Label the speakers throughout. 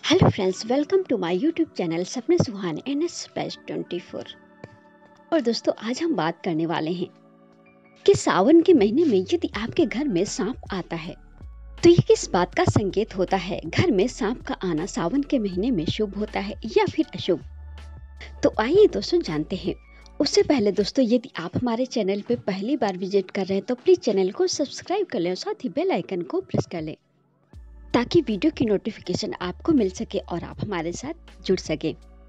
Speaker 1: Hello friends, welcome to my YouTube channel Sapne Suhane NS/24। और दोस्तों, आज हम बात करने वाले हैं कि सावन के महीने में यदि आपके घर में सांप आता है तो ये किस बात का संकेत होता है। घर में सांप का आना सावन के महीने में शुभ होता है या फिर अशुभ। तो आइए दोस्तों जानते हैं। उससे पहले दोस्तों, यदि आप हमारे चैनल पे पहली बार विजिट कर रहे हैं तो प्लीज चैनल को सब्सक्राइब कर लें और साथ ही बेल आइकन को प्रेस कर लें ताकि वीडियो की नोटिफिकेशन आपको मिल सके और आप हमारे साथ जुड़ सके।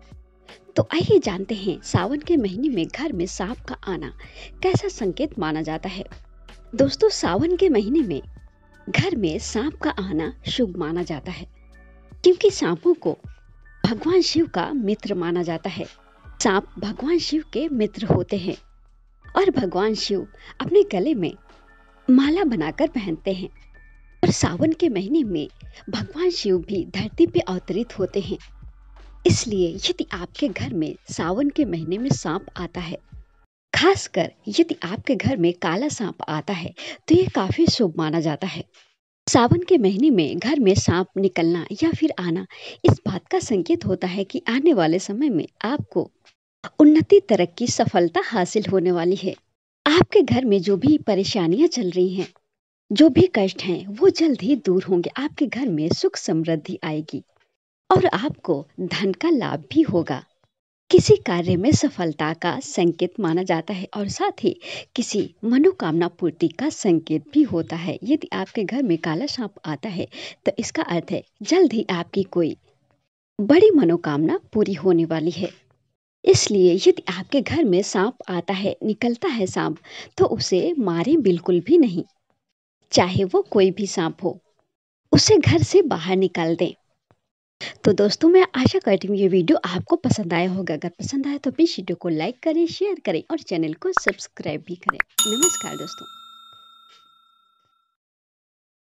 Speaker 1: तो आइए जानते हैं सावन के महीने में घर में सांप का आना कैसा संकेत माना जाता है। दोस्तों, सावन के महीने में घर में सांप का आना शुभ माना जाता है क्योंकि सांपों को भगवान शिव का मित्र माना जाता है। सांप भगवान शिव के मित्र होते हैं और भगवान शिव अपने गले में माला बनाकर पहनते हैं। और सावन के महीने में भगवान शिव भी धरती पे अवतरित होते हैं। इसलिए यदि आपके घर में सावन के महीने में सांप आता है, खासकर यदि आपके घर में काला सांप आता है, तो ये काफी शुभ माना जाता है। सावन के महीने में घर में सांप निकलना या फिर आना इस बात का संकेत होता है कि आने वाले समय में आपको उन्नति, तरक्की, सफलता हासिल होने वाली है। आपके घर में जो भी परेशानियां चल रही हैं, जो भी कष्ट हैं, वो जल्द ही दूर होंगे। आपके घर में सुख समृद्धि आएगी और आपको धन का लाभ भी होगा। किसी कार्य में सफलता का संकेत माना जाता है और साथ ही किसी मनोकामना पूर्ति का संकेत भी होता है। यदि आपके घर में काला सांप आता है तो इसका अर्थ है जल्द ही आपकी कोई बड़ी मनोकामना पूरी होने वाली है। इसलिए यदि आपके घर में सांप आता है, निकलता है सांप, तो उसे मारें बिल्कुल भी नहीं। चाहे वो कोई भी सांप हो, उसे घर से बाहर निकाल दें। तो दोस्तों, मैं आशा करती हूँ ये वीडियो आपको पसंद आया होगा। अगर पसंद आया तो प्लीज वीडियो को लाइक करें, शेयर करें और चैनल को सब्सक्राइब भी करें। नमस्कार दोस्तों।